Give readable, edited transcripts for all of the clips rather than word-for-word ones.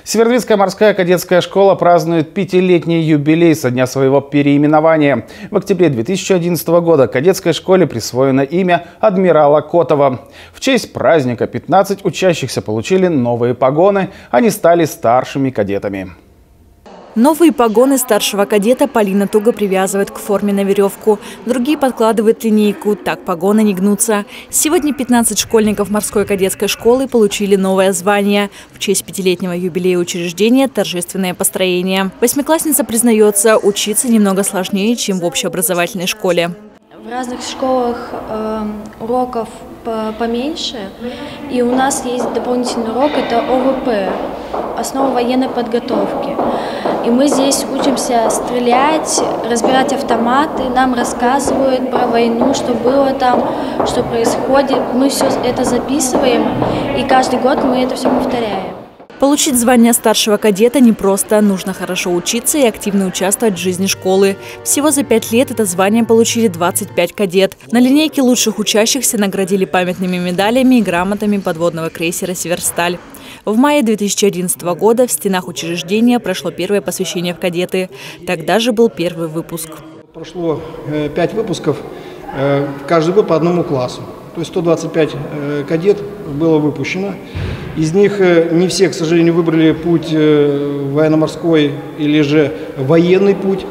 Северодвинская морская кадетская школа празднует 5-летний юбилей со дня своего переименования. В октябре 2011 года кадетской школе присвоено имя адмирала Котова. В честь праздника 15 учащихся получили новые погоны. Они стали старшими кадетами. Новые погоны старшего кадета Полина туго привязывает к форме на веревку. Другие подкладывают линейку, так погоны не гнутся. Сегодня 15 школьников морской кадетской школы получили новое звание. В честь 5-летнего юбилея учреждения торжественное построение. Восьмиклассница признается, учиться немного сложнее, чем в общеобразовательной школе. В разных школах уроков поменьше, и у нас есть дополнительный урок, это ОВП, основа военной подготовки. И мы здесь учимся стрелять, разбирать автоматы, нам рассказывают про войну, что было там, что происходит. Мы все это записываем, и каждый год мы это все повторяем. Получить звание старшего кадета непросто. Нужно хорошо учиться и активно участвовать в жизни школы. Всего за 5 лет это звание получили 25 кадет. На линейке лучших учащихся наградили памятными медалями и грамотами подводного крейсера «Северсталь». В мае 2011 года в стенах учреждения прошло первое посвящение в кадеты. Тогда же был первый выпуск. Прошло 5 выпусков, каждый год по одному классу. То есть 125 кадет было выпущено. Из них не все, к сожалению, выбрали путь военно-морской или же военный путь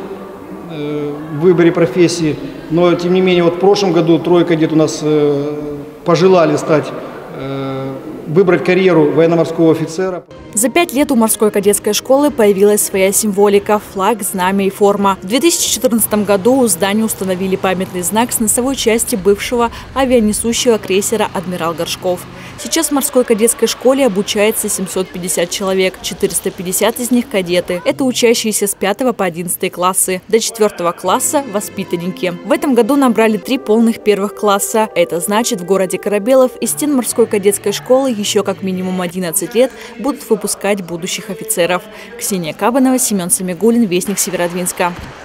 в выборе профессии. Но, тем не менее, вот в прошлом году 3 кадет у нас пожелали выбрать карьеру военно-морского офицера. За 5 лет у морской кадетской школы появилась своя символика – флаг, знамя и форма. В 2014 году у здания установили памятный знак с носовой части бывшего авианесущего крейсера «Адмирал Горшков». Сейчас в морской кадетской школе обучается 750 человек, 450 из них – кадеты. Это учащиеся с 5 по 11 классы. До 4 класса – воспитанники. В этом году набрали 3 полных первых класса. Это значит, в городе Корабелов из стен морской кадетской школы еще как минимум 11 лет будут выпускать будущих офицеров. Ксения Кабанова, Семен Самигуллин, Вестник Северодвинска.